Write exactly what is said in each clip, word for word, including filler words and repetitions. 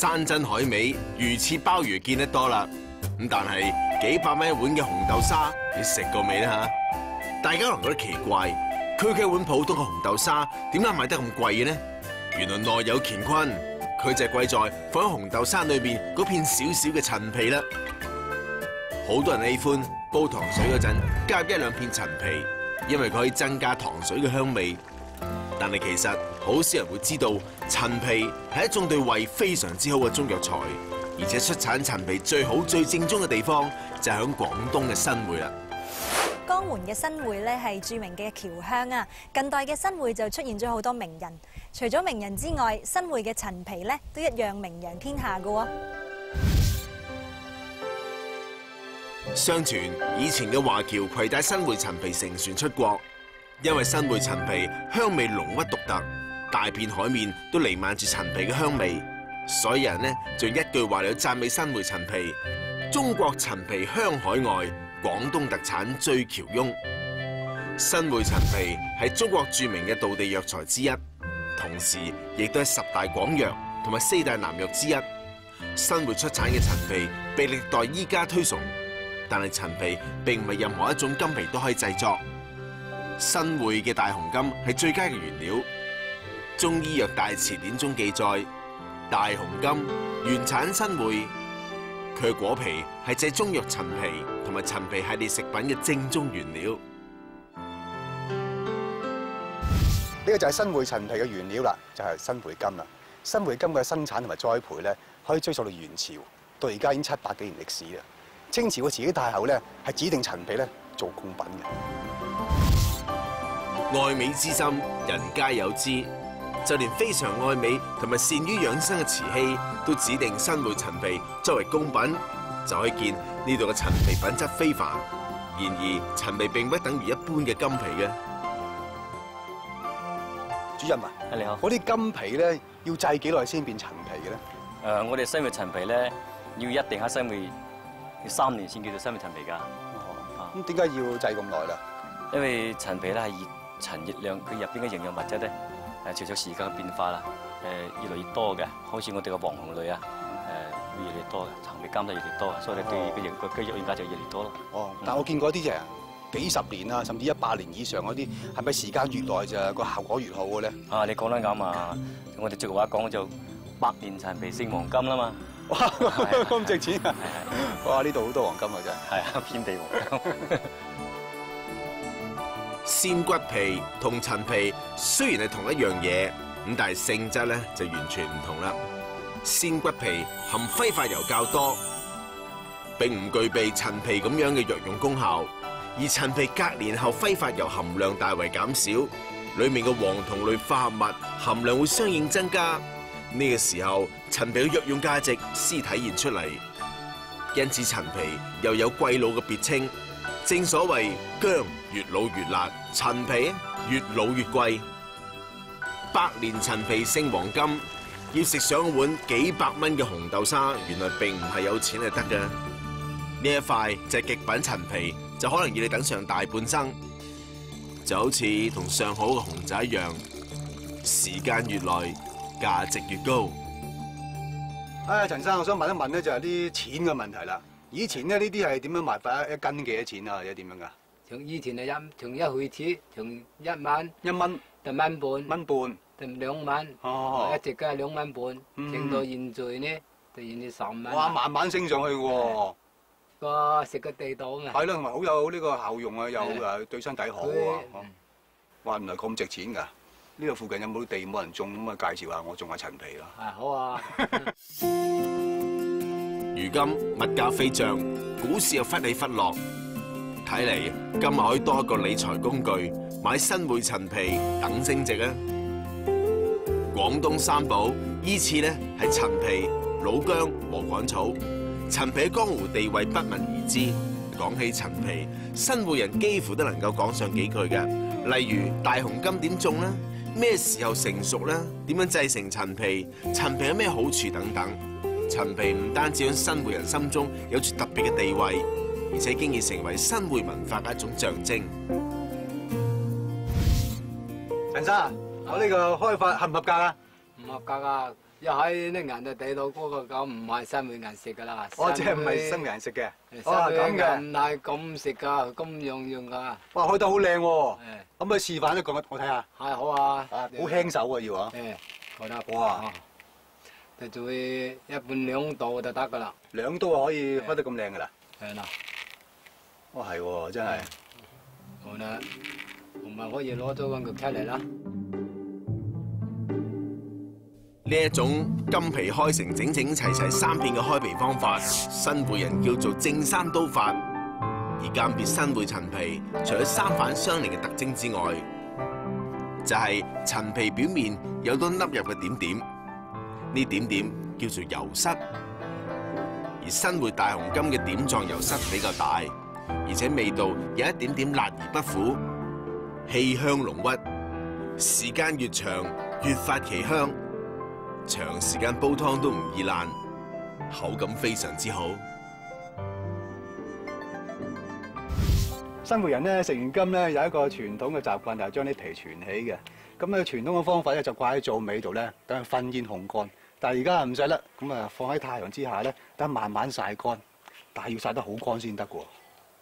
山珍海味、魚翅鮑魚見得多啦，咁但係幾百蚊一碗嘅紅豆沙，你食過未咧嚇？大家可能覺得奇怪，佢嘅一碗普通嘅紅豆沙點解賣得咁貴嘅呢？原來內有乾坤，佢就係貴在放喺紅豆沙裏邊嗰片少少嘅陳皮啦。好多人喜歡煲糖水嗰陣加入一兩片陳皮，因為佢可以增加糖水嘅香味。但係其實好少人會知道，陳皮係一種對胃非常之好嘅中藥材，而且出產陳皮最好最正宗嘅地方就係響廣東嘅新會啦。 江門嘅新會咧係著名嘅僑鄉啊，近代嘅新會就出現咗好多名人，除咗名人之外，新會嘅陳皮咧都一樣名揚天下㗎喎。 相傳以前嘅華僑攜帶新會陳皮乘船出國，因為新會陳皮香味濃郁獨特，大片海面都彌漫住陳皮嘅香味，所以人呢就一句話嚟讚美新會陳皮：中國陳皮香海外，廣東特產最僑庸。新會陳皮係中國著名嘅道地藥材之一，同時亦都係十大廣藥同埋四大南藥之一。新會出產嘅陳皮被歷代醫家推崇，但係陳皮並唔係任何一種金皮都可以製作。新會嘅大紅金係最佳嘅原料。中醫藥大辭典中記載，大紅金原產新會。佢嘅果皮係製中藥陳皮同埋陳皮系列食品嘅正宗原料。 呢個就係新會陳皮嘅原料啦，就係新會金啦。新會金嘅生產同埋栽培咧，可以追溯到元朝，到而家已經七百幾年歷史啦。清朝嘅慈禧太后咧係指定陳皮咧做貢品嘅。 愛美之心，人皆有之。就連非常愛美同埋善於養生嘅慈禧，都指定新會陳皮作為貢品，就可以見呢度嘅陳皮品質非凡。然而，陳皮並不等於一般嘅金皮嘅。 主任啊， 你好。 嗰啲金皮咧要製幾耐先變陳皮嘅咧？ 誒，我哋新會陳皮咧要一定喺新會要三年先叫做新會陳皮㗎。 哦。咁點解要製咁耐啦？ 因為陳皮咧係熱陳熱量，佢入邊嘅營養物質咧。誒，隨著時間嘅變化啦，誒越來越多嘅，好似我哋嘅黃紅類啊，誒會越嚟越多嘅，陳皮柑都越嚟越多，所以你對個營個肌肉應該就越嚟越多咯。哦， 但我見過啲就係幾十年啊，甚至一百年以上嗰啲，係咪時間越耐就個效果越好嘅咧？ 啊，你講得啱啊！我哋俗話講就百年陳皮勝黃金啦嘛。 哇，咁值錢啊！哇，呢度好多黃金啊真係。係啊，遍地黃金。 鮮骨皮同陳皮雖然係同一樣嘢，咁但係性質咧就完全唔同啦。鮮骨皮含揮發油較多，並唔具備陳皮咁樣嘅藥用功效，而陳皮隔年後揮發油含量大為減少，裏面嘅黃酮類化合物含量會相應增加。呢個時候，陳皮嘅藥用價值先體現出嚟，因此陳皮又有貴老嘅別稱。正所謂薑越老越辣，陳皮越老越貴。百年陳皮勝黃金，要食上一碗幾百蚊嘅紅豆沙，原來並唔係有錢就得嘅。呢一塊就係極品陳皮，就可能要你等上大半生。就好似同上好嘅紅酒一樣，時間越耐，價值越高。 啊，陳生，我想問一問咧，就係啲錢嘅問題啦。以前咧呢啲係點樣賣法？一斤幾多錢啊？或者點樣噶？ 從以前係一從一開始，從一蚊一蚊到蚊半，蚊半到兩蚊， 哦， 一直加兩蚊半，升到現在呢，就現在十蚊。 哇，慢慢升上去喎！ 個食個地道啊！ 係咯，同埋好有呢個效用啊，又誒對身體好啊！哇，原來咁值錢㗎！呢度附近有冇地冇人種咁啊？介紹下我種下陳皮咯。 係好啊！ 如今物價飛漲，股市又忽起忽落，睇嚟今日可以多一個理財工具，買新會陳皮等升值啊！廣東三寶依次咧係陳皮、老薑和禾草。陳皮喺江湖地位不聞而知。講起陳皮，新會人幾乎都能夠講上幾句嘅，例如大紅金點種啦，咩時候成熟啦，點樣製成陳皮，陳皮有咩好處等等。陳皮唔單止喺新會人心中有住特別嘅地位，而且經已成為新會文化嘅一種象徵。 陳生，我呢個開發合唔合格啊？ 唔合格啊！ 一喺啲顏就睇到嗰個咁唔係新會顏色㗎啦。 哦，即係唔係新會顏色嘅。 新哦， 會咁嘅。 唔係咁色㗎，咁樣樣㗎。 哇，開得好靚喎！ 誒， 可唔可以示範一個我我睇下？ 係好啊。 啊，好輕手喎要啊！ 誒，好得。 哇！ 就做一半兩度就得㗎啦。 兩刀就可以開得咁靚㗎啦。 係啦。 哦，係喎，真係。 好啦，我咪可以攞咗個腳出嚟啦。 呢一種金皮開成整整齊齊三片嘅開皮方法，新會人叫做正山刀法。而鑑別新會陳皮，除咗三反相連嘅特徵之外，就係陳皮表面有多凹入嘅點點，呢點點叫做油室。而新會大紅金嘅點狀油室比較大，而且味道有一點點辣而不苦，氣香濃郁，時間越長越發其香。長時間煲湯都唔易爛，口感非常之好。 新會人咧食完金咧有一個傳統嘅習慣，就係將啲皮存起嘅。咁啊傳統嘅方法咧就掛喺灶尾度咧，等佢燻煙烘乾。但係而家唔使啦，咁啊放喺太陽之下咧，等慢慢曬乾。但係要曬得好乾先得㗎喎。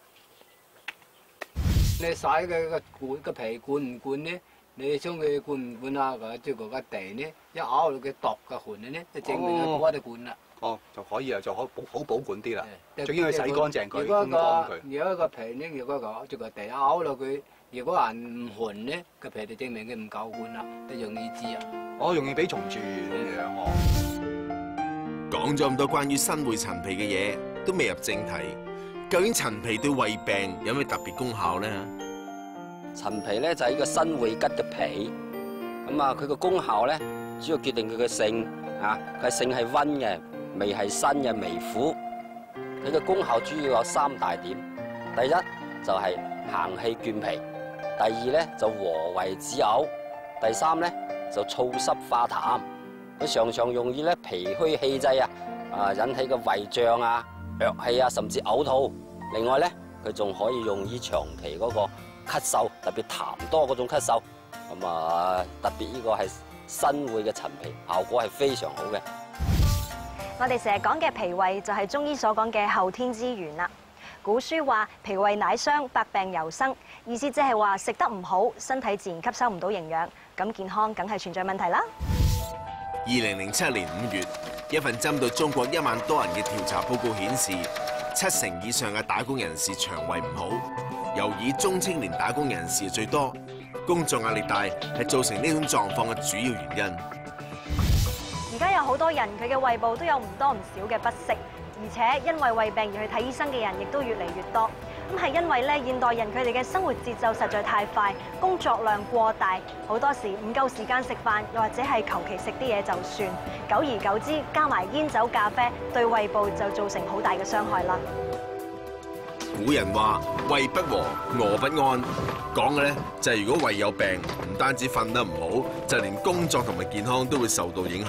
你洗嘅個罐個皮灌唔灌呢？你將佢灌唔灌啊？個即係嗰個地呢，一咬到佢度嘅痕呢，就證明佢過得灌啦。 哦，就可以啊，就可保好保管啲啦。 誒仲要佢洗乾淨佢， 如果烘乾個佢。 如果個皮呢，如果個即係個地咬落佢，如果係唔痕呢，個皮就證明佢唔夠灌啦，都容易知啊。 哦，容易俾蟲蛀咁樣喎。 講咗咁多關於新會陳皮嘅嘢，都未入正題。究竟陳皮對胃病有咩特別功效呢？ 陳皮咧就係呢個新會桔嘅皮，咁啊佢個功效咧主要決定佢嘅性啊，佢性係溫嘅，味係辛嘅微苦。佢嘅功效主要有三大點，第一就係行氣健脾，第二咧就和胃止嘔，第三咧就燥濕化痰。佢常常容易咧脾虛氣滯啊，啊引起嘅胃脹啊、弱氣啊，甚至嘔吐。另外咧，佢仲可以用於長期嗰個咳嗽，特別痰多嗰種咳嗽。咁啊，特別呢個係新會嘅陳皮，效果係非常好嘅。 我哋成日講嘅脾胃就係中醫所講嘅後天之源啦。古書話脾胃乃傷，百病由生，意思即係話食得唔好，身體自然吸收唔到營養，咁健康梗係存在問題啦。 二零零七年五月，一份針對中國一萬多人嘅調查報告顯示，七成以上嘅打工人士腸胃唔好，尤以中青年打工人士最多。工作壓力大係造成呢種狀況嘅主要原因。 而家有好多人佢嘅胃部都有唔多唔少嘅不適，而且因為胃病而去睇醫生嘅人亦都越嚟越多。咁係因為咧現代人佢哋嘅生活節奏實在太快，工作量過大，好多時唔夠時間食飯，又或者係求其食啲嘢就算。久而久之，加埋煙酒咖啡，對胃部就造成好大嘅傷害啦。 古人話胃不和，餓不安，講嘅咧就係如果胃有病，唔單止瞓得唔好，就連工作同埋健康都會受到影響。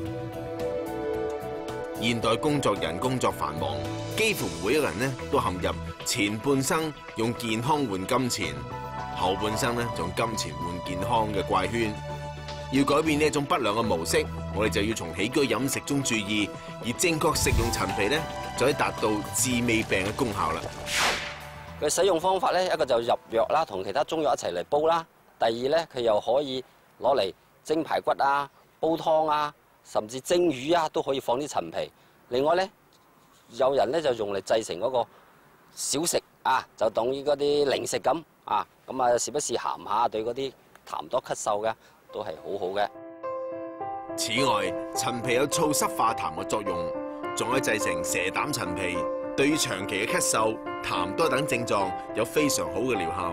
現代工作人工作繁忙，幾乎每一個人咧都陷入前半生用健康換金錢，後半生咧用金錢換健康嘅怪圈。要改變呢一種不良嘅模式，我哋就要從起居飲食中注意，而正確食用陳皮咧，就可以達到治未病嘅功效啦。 佢使用方法咧，一個就入藥啦，同其他中藥一齊嚟煲啦。第二咧，佢又可以攞嚟蒸排骨啊、煲湯啊，甚至蒸魚啊，都可以放啲陳皮。另外咧，有人咧就用嚟製成嗰個小食啊，就當於嗰啲零食咁啊。咁啊，時不時鹹下，對嗰啲痰多咳嗽嘅都係好好嘅。 此外，陳皮有燥濕化痰嘅作用，仲可以製成蛇膽陳皮，對於長期嘅咳嗽、痰多等症狀有非常好嘅療效。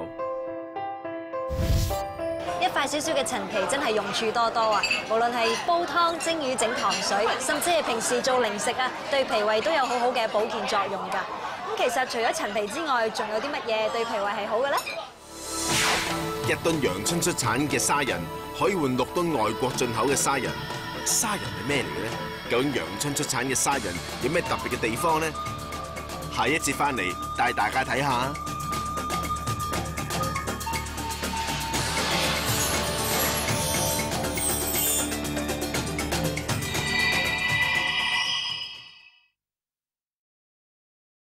一塊少少嘅陳皮真係用處多多啊！無論係煲湯、蒸魚、整糖水，甚至係平時做零食啊，對脾胃都有好好嘅保健作用㗎。咁其實除咗陳皮之外，仲有啲乜嘢對脾胃係好嘅咧？ 一噸陽春出產嘅沙仁可以換六噸外國進口嘅沙仁。沙仁係咩嚟嘅咧？究竟陽春出產嘅沙仁有咩特別嘅地方咧？下一節翻嚟帶大家睇下。